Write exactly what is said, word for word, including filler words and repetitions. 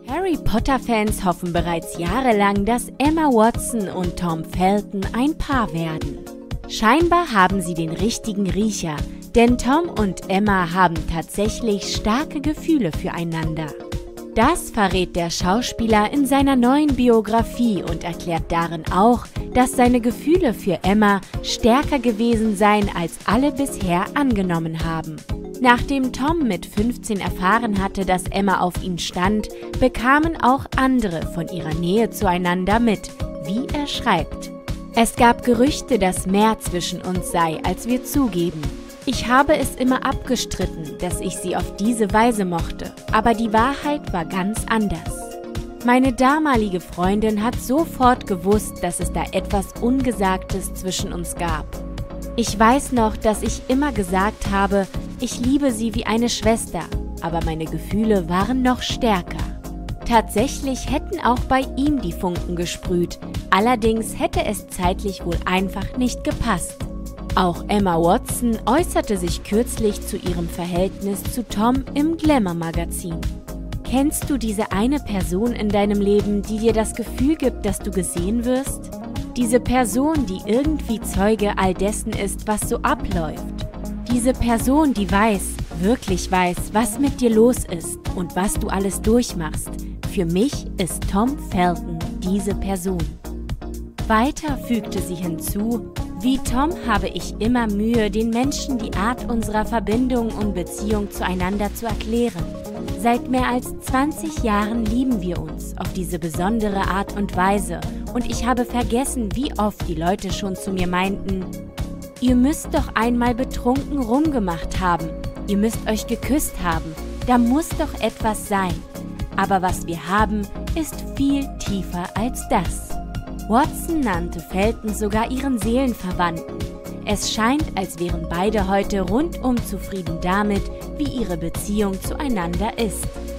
Harry Potter-Fans hoffen bereits jahrelang, dass Emma Watson und Tom Felton ein Paar werden. Scheinbar haben sie den richtigen Riecher, denn Tom und Emma haben tatsächlich starke Gefühle füreinander. Das verrät der Schauspieler in seiner neuen Biografie und erklärt darin auch, dass seine Gefühle für Emma stärker gewesen seien, als alle bisher angenommen haben. Nachdem Tom mit fünfzehn erfahren hatte, dass Emma auf ihn stand, bekamen auch andere von ihrer Nähe zueinander mit, wie er schreibt. Es gab Gerüchte, dass mehr zwischen uns sei, als wir zugeben. Ich habe es immer abgestritten, dass ich sie auf diese Weise mochte, aber die Wahrheit war ganz anders. Meine damalige Freundin hat sofort gewusst, dass es da etwas Ungesagtes zwischen uns gab. Ich weiß noch, dass ich immer gesagt habe, ich liebe sie wie eine Schwester, aber meine Gefühle waren noch stärker. Tatsächlich hätten auch bei ihm die Funken gesprüht, allerdings hätte es zeitlich wohl einfach nicht gepasst. Auch Emma Watson äußerte sich kürzlich zu ihrem Verhältnis zu Tom im Glamour-Magazin. Kennst du diese eine Person in deinem Leben, die dir das Gefühl gibt, dass du gesehen wirst? Diese Person, die irgendwie Zeuge all dessen ist, was so abläuft. Diese Person, die weiß, wirklich weiß, was mit dir los ist und was du alles durchmachst. Für mich ist Tom Felton diese Person. Weiter fügte sie hinzu: Wie Tom habe ich immer Mühe, den Menschen die Art unserer Verbindung und Beziehung zueinander zu erklären. Seit mehr als zwanzig Jahren lieben wir uns auf diese besondere Art und Weise und ich habe vergessen, wie oft die Leute schon zu mir meinten: Ihr müsst doch einmal betrunken rumgemacht haben, ihr müsst euch geküsst haben, da muss doch etwas sein. Aber was wir haben, ist viel tiefer als das. Watson nannte Felton sogar ihren Seelenverwandten. Es scheint, als wären beide heute rundum zufrieden damit, wie ihre Beziehung zueinander ist.